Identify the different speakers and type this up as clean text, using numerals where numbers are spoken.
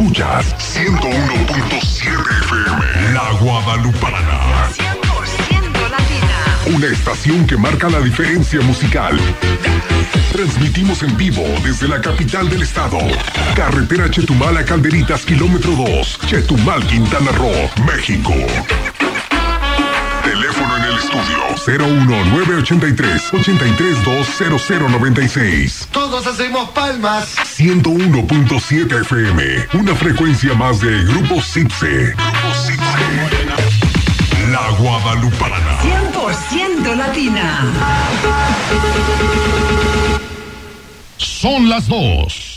Speaker 1: Escuchas 101.7 FM, La Guadalupana.
Speaker 2: 100% latina.
Speaker 1: Una estación que marca la diferencia musical. Transmitimos en vivo desde la capital del estado. Carretera Chetumal a Calderitas, kilómetro 2. Chetumal, Quintana Roo, México. Teléfono en el estudio 01983-8320096.
Speaker 3: Todos hacemos palmas.
Speaker 1: 101.7 FM, una frecuencia más de Grupo Sipse. La Guadalupana.
Speaker 2: 100% latina.
Speaker 1: Son las 2.